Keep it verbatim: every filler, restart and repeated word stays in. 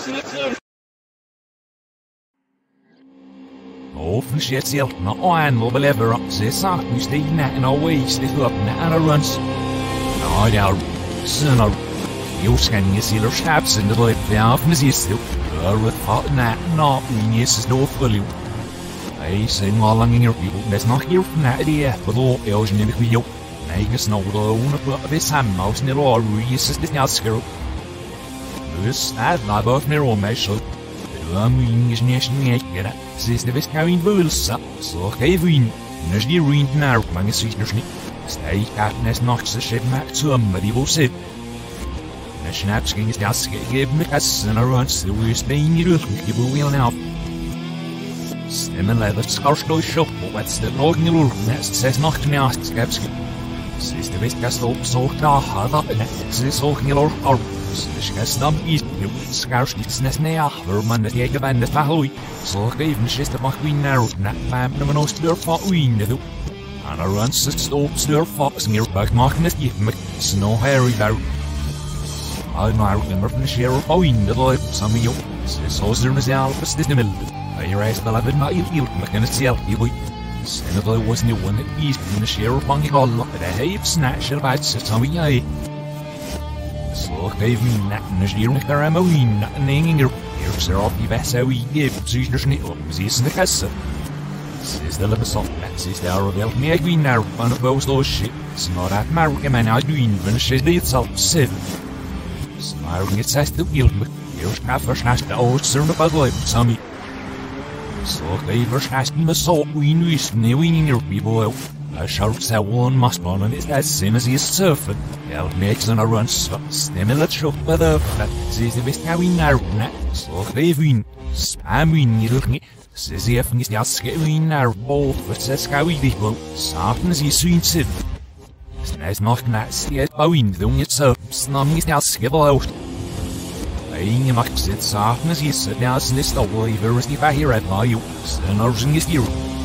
Often shit's ill, not one will ever up, say something, stay net and always stay up and a runs. No doubt, sooner. You can you see the straps in the lip, they often is still. Or with hot net, not when yes is no fully. I say no long in your people, there's not here from that idea, but all else in the video. I guess no alone about this hand mouse near all reason this now screw. This that not both near all measure. The meaning is nation get it. Says the best carrying bulls, so Kevin. There's the ruined now, man, is not. Stay captain knocks the ship back to somebody will sit. The snaps king is just give me a son or runs the worst thing you do, you will now. Stem and leather scarce no shop, what's the log in the roof nest says not to me ask Skepsky. Says the best cast up so hard up and says all in your arm. Says the snub east, you scarce it's nest near, or man that yet band the Fahoy. So even she's the McQueen narrow, not fam, no one knows to their fought ween. And a runs the stops their fox near back marking the gift, snow hairy barrel. I remember from the share of Owen the life, some of you, says Hoser is out of the middle. I raised the eleven mile yield, McKenna's yell, you boy. Senator was the one that east in the share of Bungy Hall, but I hate snatch of bats at some of ye. So gave me that in the share of the Ramoween, not naming your ears are off the best how we give, Susan's nipple, is in the castle. Says the little soft that says the hour of me, I green now, one of those those shit. It's not that American man, I do even shit itself, Sid. Smiling it says the yield, but here's half a snash the old sermon about life, Sammy. So they were asking the salt we knew is knowing your people. A shark said one must run and it's that same as he's surfing. They'll make on a run, stimulate shop with a flat. Says the best how we know that. So they win. Spam win, you look me. Says the effing is just getting our ball, but says how we be well. Something as he's soon said. Snares not that, see it by wind, don't it so. Snumming is now skibble out. Ingen makt sitt saknas gissat när snist av iver och stifa här att ha gjort. Sen har sin gissat.